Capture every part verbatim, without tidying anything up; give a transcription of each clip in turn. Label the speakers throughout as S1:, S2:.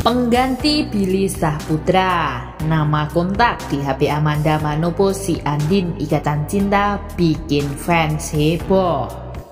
S1: Pengganti Billy Syahputra, nama kontak di H P Amanda Manopo si Andin Ikatan Cinta bikin fans heboh.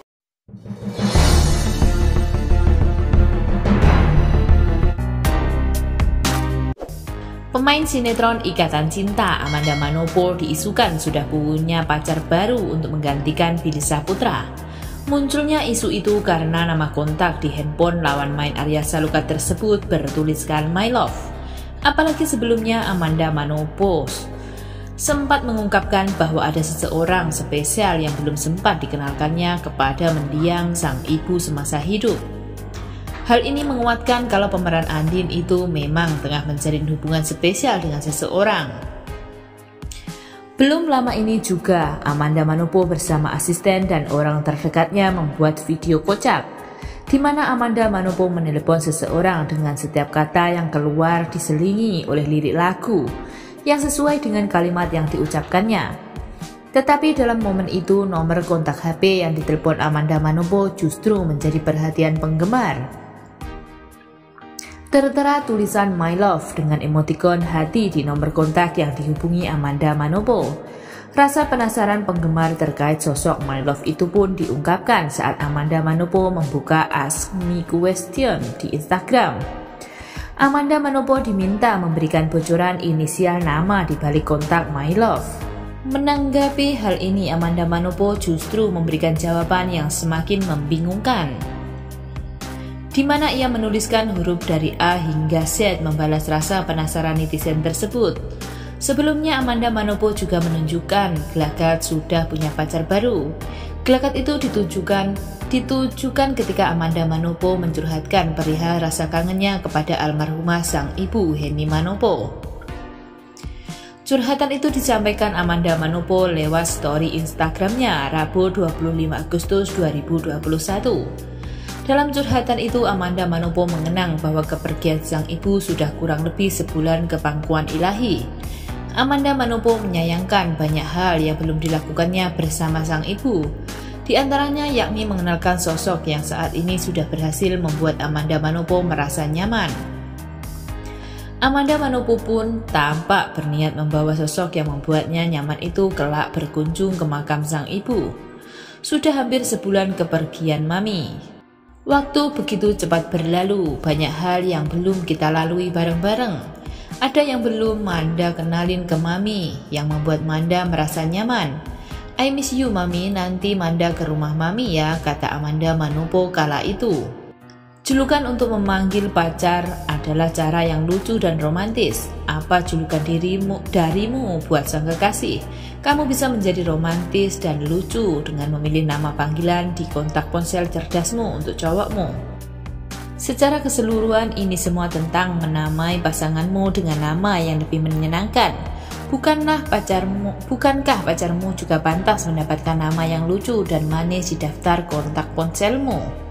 S1: Pemain sinetron Ikatan Cinta Amanda Manopo diisukan sudah punya pacar baru untuk menggantikan Billy Syahputra. Munculnya isu itu karena nama kontak di handphone lawan main Arya Saloka tersebut bertuliskan My Love. Apalagi sebelumnya Amanda Manopo sempat mengungkapkan bahwa ada seseorang spesial yang belum sempat dikenalkannya kepada mendiang sang ibu semasa hidup. Hal ini menguatkan kalau pemeran Andin itu memang tengah menjalin hubungan spesial dengan seseorang. Belum lama ini juga, Amanda Manopo bersama asisten dan orang terdekatnya membuat video kocak, di mana Amanda Manopo menelepon seseorang dengan setiap kata yang keluar diselingi oleh lirik lagu yang sesuai dengan kalimat yang diucapkannya. Tetapi dalam momen itu, nomor kontak H P yang ditelepon Amanda Manopo justru menjadi perhatian penggemar. Tertera tulisan My Love dengan emotikon hati di nomor kontak yang dihubungi Amanda Manopo. Rasa penasaran penggemar terkait sosok My Love itu pun diungkapkan saat Amanda Manopo membuka Ask Me Question di Instagram. Amanda Manopo diminta memberikan bocoran inisial nama di balik kontak My Love. Menanggapi hal ini, Amanda Manopo justru memberikan jawaban yang semakin membingungkan, di mana ia menuliskan huruf dari A hingga Z membalas rasa penasaran netizen tersebut. Sebelumnya Amanda Manopo juga menunjukkan gelagat sudah punya pacar baru. Gelagat itu ditujukan ditujukan ketika Amanda Manopo mencurhatkan perihal rasa kangennya kepada almarhumah sang ibu Henny Manopo. Curhatan itu disampaikan Amanda Manopo lewat story Instagramnya Rabu dua puluh lima Agustus dua ribu dua puluh satu. Dalam curhatan itu, Amanda Manopo mengenang bahwa kepergian sang ibu sudah kurang lebih sebulan ke pangkuan ilahi. Amanda Manopo menyayangkan banyak hal yang belum dilakukannya bersama sang ibu. Di antaranya yakni mengenalkan sosok yang saat ini sudah berhasil membuat Amanda Manopo merasa nyaman. Amanda Manopo pun tampak berniat membawa sosok yang membuatnya nyaman itu kelak berkunjung ke makam sang ibu. Sudah hampir sebulan kepergian Mami. Waktu begitu cepat berlalu, banyak hal yang belum kita lalui bareng-bareng. Ada yang belum Manda kenalin ke Mami, yang membuat Manda merasa nyaman. I miss you Mami, nanti Manda ke rumah Mami ya, kata Amanda Manopo kala itu. Julukan untuk memanggil pacar adalah cara yang lucu dan romantis. Apa julukan dirimu darimu buat sang kekasih? Kamu bisa menjadi romantis dan lucu dengan memilih nama panggilan di kontak ponsel cerdasmu untuk cowokmu. Secara keseluruhan ini semua tentang menamai pasanganmu dengan nama yang lebih menyenangkan. Bukankah pacarmu, bukankah pacarmu juga pantas mendapatkan nama yang lucu dan manis di daftar kontak ponselmu?